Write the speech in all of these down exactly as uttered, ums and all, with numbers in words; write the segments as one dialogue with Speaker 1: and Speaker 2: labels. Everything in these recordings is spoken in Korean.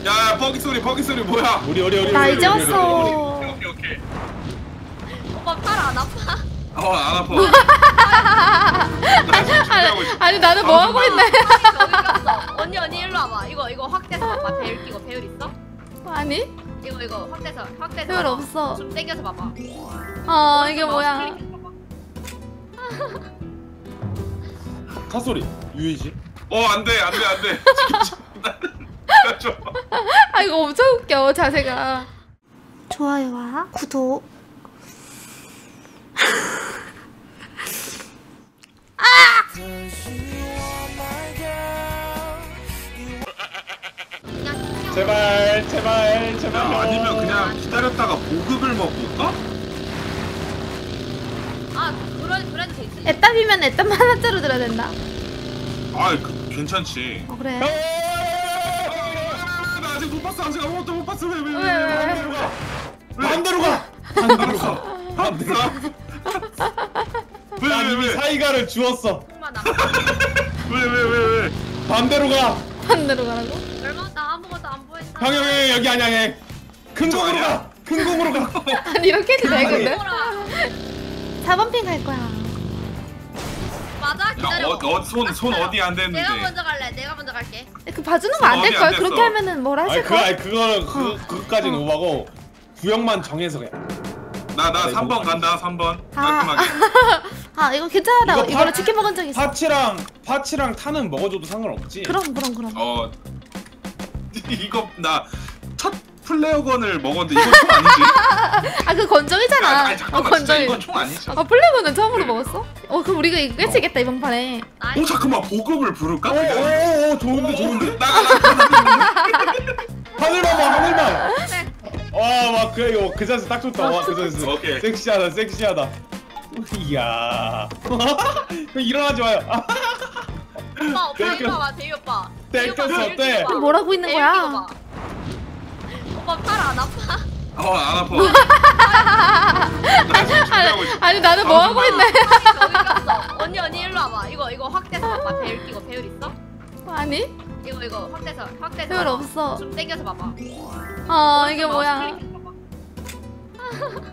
Speaker 1: 야, 버기 소리, 버기 소리 뭐야?
Speaker 2: 우리 우리 우리
Speaker 3: 나
Speaker 2: 우리,
Speaker 3: 이제
Speaker 2: 우리, 우리, 우리, 우리.
Speaker 3: 왔어.
Speaker 1: 오케이, 오케이.
Speaker 4: 오빠 팔 안 아파?
Speaker 1: 어, 안 아파. 나 지금 준비하고 있어.
Speaker 3: 아니 나는 뭐 하고 있네.
Speaker 4: 저기 꼈어. 언니 언니 일로 와봐. 이거 이거 확대해서 봐봐. 배율 끼고 배율 있어?
Speaker 3: 아니
Speaker 4: 이거 이거 확대해서 확대해서
Speaker 3: 배율
Speaker 4: 봐봐.
Speaker 3: 없어.
Speaker 4: 좀 당겨서 봐봐.
Speaker 3: 어 이게
Speaker 4: 마우스
Speaker 3: 뭐야?
Speaker 4: 클릭해서 봐봐.
Speaker 2: 사소리 유이지.
Speaker 1: 어, 안 돼, 안 돼, 안 돼. 나 좀.
Speaker 3: 아 이거 엄청 웃겨 자세가. 좋아요와 구독.
Speaker 2: 제발 제발 제발.
Speaker 1: 야, 아니면 그냥 기다렸다가 보급을 먹을까?
Speaker 4: 아 그래 그래도 되지.
Speaker 3: 애답이면 애답 하나짜로 들어야 된다.
Speaker 1: 아, 그, 괜찮지.
Speaker 3: 어 그래.
Speaker 1: 나 아직 못 봤어, 아직 아무것도 못 봤어. 왜, 왜, 왜,
Speaker 3: 왜, 왜, 왜?
Speaker 1: 왜, 왜?
Speaker 2: 반대로 가. 반대로 가. 반대로.
Speaker 1: 왜,
Speaker 2: 난
Speaker 1: 왜,
Speaker 2: 이미
Speaker 1: 왜?
Speaker 2: 사이가를 주웠어.
Speaker 4: 조금만 나.
Speaker 1: 왜, 왜, 왜, 왜?
Speaker 2: 반대로 가.
Speaker 3: 반대로 가라고?
Speaker 4: 얼마 나 아무것도 안 보였다.
Speaker 2: 형이 형이 여기 아니야 형. 큰
Speaker 1: 이쪽
Speaker 2: 공으로
Speaker 1: 아니야?
Speaker 2: 가. 큰 공으로 가.
Speaker 3: 아니 이렇게 해도 돼 근데?
Speaker 4: 뭐라.
Speaker 3: 사 번 핑 갈 거야.
Speaker 4: 맞아
Speaker 1: 야,
Speaker 4: 기다려.
Speaker 1: 어, 어, 손, 손 어디 안 됐는데.
Speaker 4: 내가 먼저 갈래. 내가 먼저 갈게.
Speaker 3: 그 봐주는 거 안 될
Speaker 1: 어디
Speaker 3: 걸?
Speaker 1: 안 됐어.
Speaker 3: 그렇게 하면은 뭐라
Speaker 2: 아니
Speaker 3: 하실
Speaker 2: 그
Speaker 3: 걸?
Speaker 2: 아니 그거 그 그까지는
Speaker 3: 어.
Speaker 2: 오바고 구역만 정해서 그냥.
Speaker 1: 나, 나
Speaker 2: 네,
Speaker 1: 삼 번
Speaker 2: 뭐.
Speaker 1: 간다, 삼 번.
Speaker 3: 아.
Speaker 1: 깔끔하게.
Speaker 3: 아 이거 괜찮아.
Speaker 2: 이거
Speaker 3: 이거로
Speaker 2: 파-
Speaker 3: 치킨 먹은 적 있어.
Speaker 2: 파치랑 파치랑 타는 먹어줘도 상관없지.
Speaker 3: 그럼 그럼 그럼.
Speaker 1: 어, 이거, 나 첫 플레어건을 먹었는데 이건 총 아니지?
Speaker 3: 아 그 건정이잖아.
Speaker 1: 아니, 아니,
Speaker 3: 어
Speaker 1: 잠깐만, 진짜
Speaker 3: 건정.
Speaker 1: 이건 총 아니지?
Speaker 3: 아 플래그는 처음으로 먹었어? 어 그럼 우리가 이거 깨치겠다 이번 판에.
Speaker 1: 오, 잠깐만, 보급을 부를까? 그냥?
Speaker 2: 오오오 좋은데 좋은데.
Speaker 1: 나가, 나가.
Speaker 2: 하늘만 봐 하늘만.
Speaker 4: 네.
Speaker 2: 와와 그래 이거 그 자세 딱 좋다. 와 그 자세.
Speaker 1: 오케이.
Speaker 2: 섹시하다 섹시하다. 이야. 형 일어나지 마요. 아,
Speaker 4: 오빠 오빠
Speaker 2: 땡겨.
Speaker 4: 이거 봐봐. 대위 오빠.
Speaker 2: 땡겼어,
Speaker 4: 대위 오빠, 배율
Speaker 2: 땡.
Speaker 4: 끼고 봐.
Speaker 3: 뭐 하고 있는
Speaker 4: 배율
Speaker 3: 거야?
Speaker 4: 끼고 봐. 오빠 팔 안 아파?
Speaker 1: 어, 안 아파. 나 지금 준비하고 있어.
Speaker 3: 아니 나는 뭐 하고 있네?
Speaker 4: 저기 꼈어. 언니 언니 일로 와봐. 이거 이거 확대해서 봐봐. 배율 끼고 배율 있어?
Speaker 3: 아니
Speaker 4: 이거 이거 확대해서 확대해서
Speaker 3: 배율
Speaker 4: 봐봐.
Speaker 3: 없어.
Speaker 4: 좀 당겨서 봐봐.
Speaker 3: 어 이게
Speaker 4: 마우스
Speaker 3: 뭐야?
Speaker 4: 클릭해서 봐봐.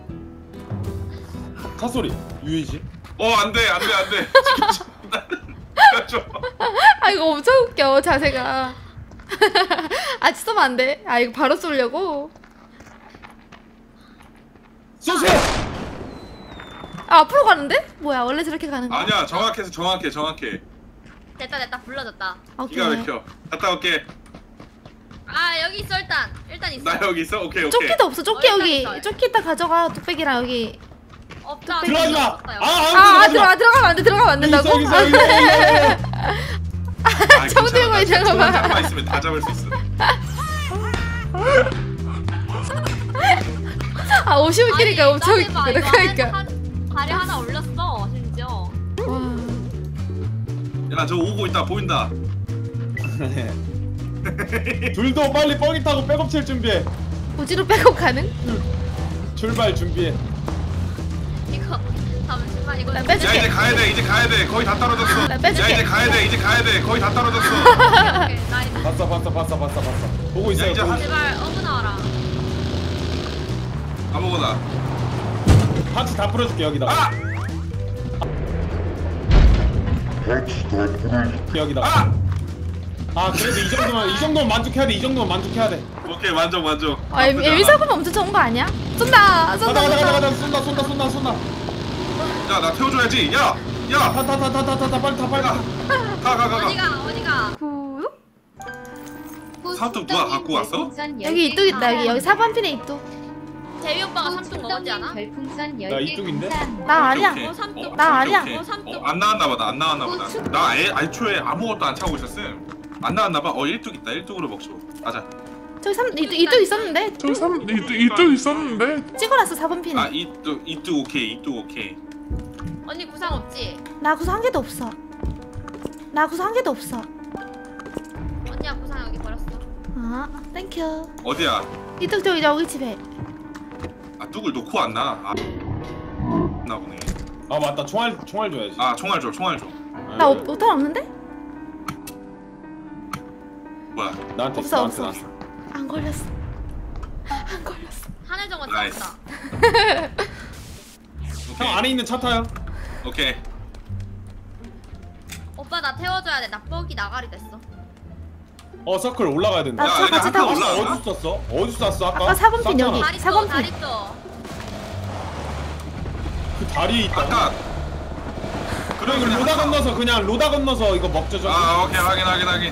Speaker 2: 사소리 유이지.
Speaker 1: 어, 안 돼, 안 돼, 안 돼. 나 좀.
Speaker 3: 아 이거 엄청 웃겨 자세가. 아 쏘면 안 돼. 아 이거 바로 쏘려고.
Speaker 2: 쏘세요.
Speaker 3: 아 앞으로 가는데? 뭐야 원래 저렇게 가는 거야?
Speaker 1: 아니야, 정확해서 정확해, 정확해.
Speaker 4: 됐다 됐다 불러졌다.
Speaker 3: 아,
Speaker 1: 기가
Speaker 3: 오케이.
Speaker 1: 막혀. 갔다 올게.
Speaker 4: 아 여기 있어 일단 일단 있어.
Speaker 1: 나 여기 있어? 오케이, 오케이.
Speaker 3: 조끼도 없어. 조끼
Speaker 4: 어, 일단
Speaker 3: 여기.
Speaker 4: 있어요.
Speaker 3: 조끼 이따 가져가. 뚝배기랑 여기.
Speaker 4: 없다.
Speaker 2: 들어가지 마.
Speaker 4: 없었어요.
Speaker 2: 아,
Speaker 3: 아, 아 들어가 들어가면 안 돼. 들어가면 안 된다고?
Speaker 2: 여기 있어, 여기 있어, 여기 있어, 여기 있어.
Speaker 1: 아,
Speaker 3: 총
Speaker 1: 괜찮아.
Speaker 3: 들고
Speaker 1: 나
Speaker 3: 있는 거
Speaker 1: 총
Speaker 3: 봐.
Speaker 1: 잡아 있으면 다 잡을 수 있어.
Speaker 3: 아 옷이 웃기니까
Speaker 4: 아니,
Speaker 3: 엄청
Speaker 4: 땀이 봐.
Speaker 3: 웃기다.
Speaker 4: 이거
Speaker 3: 그러니까.
Speaker 4: 한- 다리 하나 올렸어 심지어.
Speaker 3: 와.
Speaker 1: 야, 저 오고 있다, 보인다.
Speaker 2: 둘도 빨리 뻐기 타고 백업 칠 준비해.
Speaker 3: 우지로 백업 가능?
Speaker 2: 출발 준비해.
Speaker 4: 이거 잠시만 이거.
Speaker 3: 나
Speaker 1: 야,
Speaker 3: 빼줄게.
Speaker 1: 이제 가야 돼, 이제 가야 돼. 거의 다 떨어졌어.
Speaker 3: 나
Speaker 1: 야,
Speaker 3: 빼줄게.
Speaker 1: 이제 가야 돼, 이제 가야 돼. 거의 다 떨어졌어.
Speaker 4: 오케이, 오케이. 나 이제
Speaker 2: 봤어 봤어 봤어 봤어 봤어. 보고 있어요.
Speaker 1: 이제
Speaker 2: 보고
Speaker 1: 한-
Speaker 2: 있어요.
Speaker 4: 제발 어머 나와라.
Speaker 1: 아무거나.
Speaker 2: 파츠 다 풀어줄게 여기다가.
Speaker 1: 아!
Speaker 2: 여기다가.
Speaker 1: 아!
Speaker 2: 아 그래도 이 정도만 이 정도만 만족해야 돼. 이 정도만 만족해야 돼.
Speaker 1: 오케이, 만족, 만족.
Speaker 3: 아 에미, 에미 사고는 엄청 좋은 거 아니야? 쏜다. 쏜다.
Speaker 2: 가자 가자 가자
Speaker 3: 쏜다.
Speaker 2: 가자 쏜다 쏜다 쏜다 쏜다.
Speaker 1: 야, 나 태워줘야지. 야! 야!
Speaker 2: 타 타 타 타 타 타 빨리 타 빨리 타.
Speaker 1: 가, 가, 가, 가.
Speaker 4: 어디가 어디가.
Speaker 3: 구독?
Speaker 1: 사뚝 누가 갖고 왔어?
Speaker 3: 여기 이뚝 있다. 여기 여기 사 번 핀에 이뚝.
Speaker 4: 대위 오빠가 삼뚝 먹었지 않아?
Speaker 2: 나 이쪽인데?
Speaker 3: 나 아니야.
Speaker 1: 오케이,
Speaker 4: 어, 삼뚝.
Speaker 1: 오케이.
Speaker 3: 나 아니야.
Speaker 1: 오케이,
Speaker 4: 어,
Speaker 1: 오케이.
Speaker 4: 삼뚝.
Speaker 1: 어, 안 나왔나 보다. 안 나왔나 보다. 나 애, 애초에 아무것도 안 차고 있었음. 안 나왔나 봐. 어, 일뚝 있다. 일뚝으로 먹죠. 가자.
Speaker 3: 저기 삼 이뚝 이뚝 있었는데
Speaker 5: 저 삼 이뚝 이뚝 있었는데
Speaker 3: 찍어놨어 사 번 핀에.
Speaker 1: 아, 이뚝, 이뚝 오케이. 이뚝 오케이.
Speaker 4: 언니 구상 없지?
Speaker 3: 나 구서 한 개도 없어. 나 구서 한 개도 없어.
Speaker 4: 언니야 구상 여기 버렸어.
Speaker 3: 아 땡큐.
Speaker 1: 어디야?
Speaker 3: 이뚝 저기 여기 집에.
Speaker 1: 아, 뚝을 놓고 왔나? 아, 나 보네.
Speaker 2: 아 맞다 총알 총알 줘야지.
Speaker 1: 아, 총알 줘. 총알 줘.
Speaker 3: 나 오- 오탄 없는데?
Speaker 1: 뭐야?
Speaker 2: 나한테
Speaker 3: 없어
Speaker 2: 나한테
Speaker 3: 없어
Speaker 2: 나한테.
Speaker 3: 없어. 안 걸렸어. 안 걸렸어.
Speaker 4: 한혜정은
Speaker 1: 나이스.
Speaker 4: 떴다.
Speaker 2: 형 안에 있는 차 타요.
Speaker 1: 오케이.
Speaker 4: 오빠 나 태워줘야 돼. 나 뻑이 나가리 됐어.
Speaker 2: 어 서클 올라가야 된다.
Speaker 3: 나
Speaker 1: 야,
Speaker 3: 차
Speaker 1: 여기
Speaker 3: 같이
Speaker 1: 아까
Speaker 3: 타고
Speaker 1: 올라가.
Speaker 3: 싶어.
Speaker 2: 어디 쐈어? 어디 쐈어 아까?
Speaker 3: 아까 사 번 핀
Speaker 2: 쐈잖아.
Speaker 3: 여기.
Speaker 4: 다리
Speaker 3: 사
Speaker 4: 또
Speaker 3: 번
Speaker 4: 다리
Speaker 3: 핀.
Speaker 4: 또.
Speaker 2: 그 다리에 있다.
Speaker 1: 아까.
Speaker 2: 그럼 이거
Speaker 1: 그냥
Speaker 2: 로다
Speaker 1: 아까-
Speaker 2: 건너서 그냥 로다 건너서 이거 먹죠 저.
Speaker 1: 아 오케이 확인 확인 확인.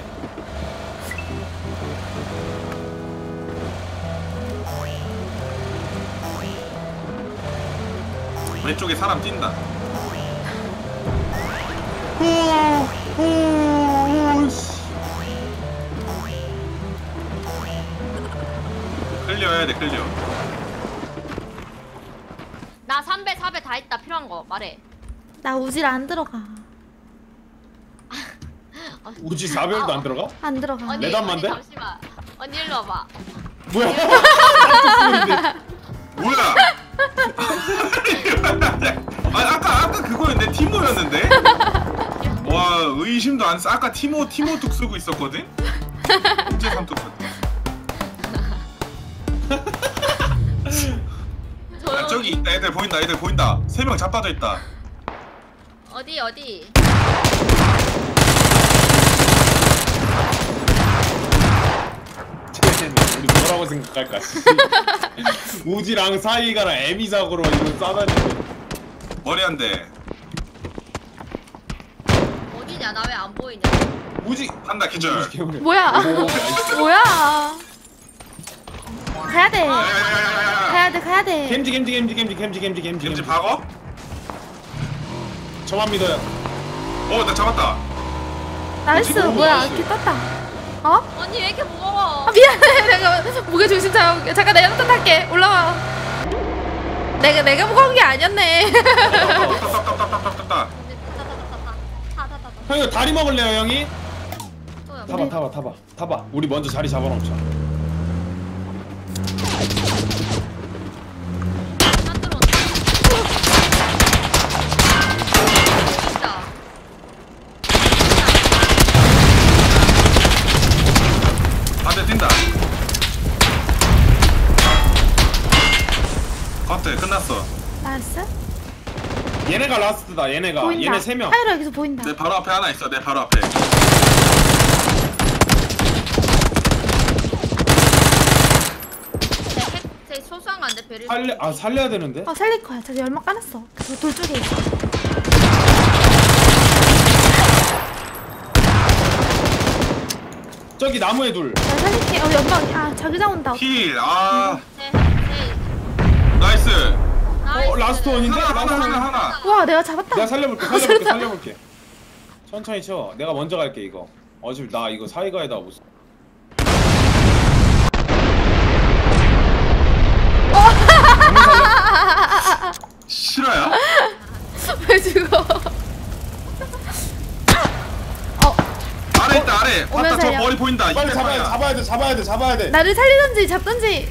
Speaker 1: 왼쪽에 사람 뛴다.
Speaker 2: 오, 오, 씨.
Speaker 1: 클리어 해야 돼 클리어.
Speaker 4: 나 삼 배 사 배 다 있다. 필요한 거 말해.
Speaker 3: 나 우질 안 들어가.
Speaker 2: 우지 사별도 안 들어가?
Speaker 3: 안 들어가.
Speaker 4: 언니,
Speaker 2: 내담만
Speaker 4: 언니
Speaker 2: 돼?
Speaker 4: 잠시만. 언니 일로 와봐.
Speaker 2: 뭐야?
Speaker 1: 뭐야? 아 아까 아까 그거였는데 티모였는데? 와 의심도 안 써. 아까 티모 티모 뚝 쓰고 있었거든? 언제 삼뚝 썼다.
Speaker 4: 저
Speaker 1: 아, 저기 있다. 애들 보인다. 애들 보인다. 세 명 자빠져 있다.
Speaker 4: 어디 어디?
Speaker 2: 쟤는 우리 뭐라고 생각할까? 씨. 우지랑 사이가랑 애미사고로 이거 싸다니.
Speaker 1: 머리 한 대.
Speaker 4: 어디냐? 나 왜 안 보이냐?
Speaker 2: 우지
Speaker 1: 한다 기절.
Speaker 2: 우지 개구리.
Speaker 3: 뭐야?
Speaker 2: 오, 나이스.
Speaker 3: 뭐야? 가야 돼.
Speaker 1: 야야야야야.
Speaker 3: 가야 돼. 가야 돼.
Speaker 2: 겜지 겜지 겜지 겜지 겜지 겜지 겜지
Speaker 1: 겐지 박어?
Speaker 2: 저만 믿어요.
Speaker 1: 어 나 잡았다.
Speaker 3: 나이스.
Speaker 2: 지금
Speaker 3: 뭐야?
Speaker 2: 나이스.
Speaker 3: 이렇게 떴다. 어?
Speaker 4: 언니 왜 이렇게 무거워?
Speaker 3: 아, 미안해. 내가 무게 중심 잡을게. 잠깐 내가 일단 탈게. 올라와. 내가 내가 무거운 게 아니었네.
Speaker 1: 따따따따따따따.
Speaker 4: 타타타타타.
Speaker 2: 형 이거 다리 먹을래요 형이?
Speaker 4: 또요.
Speaker 2: 타봐 타봐 타봐 타봐. 우리 먼저 자리 잡아놓자.
Speaker 4: 산 들어온다. 있다.
Speaker 1: 반대 뛴다. 컷트 끝났어.
Speaker 3: 나이스.
Speaker 2: 얘네가 라스트다. 얘네가
Speaker 3: 보인다.
Speaker 2: 얘네 세 명.
Speaker 3: 하이로 여기서 보인다.
Speaker 1: 내 바로 앞에 하나 있어. 내 바로 앞에.
Speaker 4: 제 핵, 제 소수한 거 안 돼. 배를.
Speaker 2: 살려 아 살려야 되는데.
Speaker 3: 어 살릴 거야. 저기 연막 까놨어. 저 돌 쪽에 있어.
Speaker 2: 저기 나무에 둘.
Speaker 3: 나 살릴게. 어 연막. 아 자기장 온다.
Speaker 1: 힐. 아
Speaker 4: 제, 제.
Speaker 1: 나이스.
Speaker 4: 나이스.
Speaker 2: 어 라스트 원인데?
Speaker 1: 하나
Speaker 2: 라스트
Speaker 1: 하나
Speaker 2: 원.
Speaker 1: 하나 하나.
Speaker 3: 와 내가 잡았다.
Speaker 2: 내가 살려볼게 살려볼게 살려볼게. 천천히 쳐. 내가 먼저 갈게 이거. 어차피 나 이거 사이가에다 못. 써.
Speaker 1: 실화야?
Speaker 3: 왜 죽어? 어
Speaker 1: 아래 있다 아래.
Speaker 3: 오면
Speaker 1: 봤다 저
Speaker 3: 살려.
Speaker 1: 머리 보인다.
Speaker 2: 빨리
Speaker 1: 이백
Speaker 2: 잡아야 돼
Speaker 1: 방이야.
Speaker 2: 잡아야 돼 잡아야 돼 잡아야 돼.
Speaker 3: 나를 살리든지 잡든지.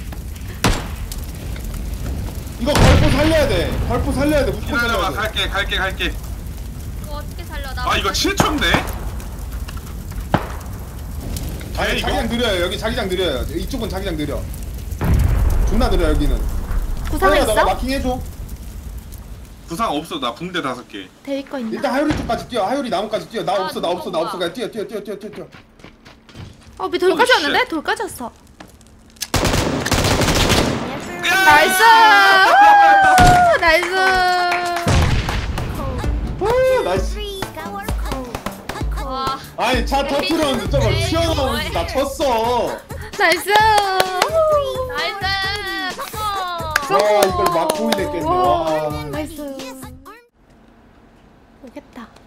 Speaker 2: 이거 걸포 살려야 돼. 걸포 살려야 돼. 무조건
Speaker 1: 기다려봐.
Speaker 2: 살려야 돼.
Speaker 1: 갈게 갈게 갈게.
Speaker 4: 이거 어떻게 살려? 나.
Speaker 1: 아 이거 칠 초인데?
Speaker 2: 아니
Speaker 1: 이거?
Speaker 2: 자기장 느려요. 여기 자기장 느려요. 이쪽은 자기장 느려. 존나 느려 여기는.
Speaker 3: 구상을
Speaker 2: 너가
Speaker 3: 있어?
Speaker 2: 마킹 해줘.
Speaker 1: 부상 없어. 나 붕대 다섯 개.
Speaker 3: 대위 거 있나?
Speaker 2: 일단 하율이 쪽까지 뛰어. 하율이 나무까지 뛰어. 나
Speaker 4: 아,
Speaker 2: 없어 나
Speaker 4: 누가
Speaker 2: 없어 나
Speaker 4: 뭐야.
Speaker 2: 없어. 그냥 뛰어 뛰어 뛰어 뛰어 뛰어 뛰어.
Speaker 3: 어, 미 돌까지
Speaker 1: 오,
Speaker 3: 왔는데?
Speaker 1: 쉣.
Speaker 3: 돌까지 왔어.
Speaker 1: 야!
Speaker 3: 나이스! 나이스!
Speaker 2: 오 나이스.
Speaker 4: 와.
Speaker 2: 아니 차 터트렸는데 저거
Speaker 4: 에이,
Speaker 2: 튀어나오면서
Speaker 4: 뭐해.
Speaker 2: 나 쳤어.
Speaker 3: 나이스!
Speaker 4: 나이스. 성공.
Speaker 2: 와 이걸 막고 있겠네. 와.
Speaker 3: 나이스. 오겠다.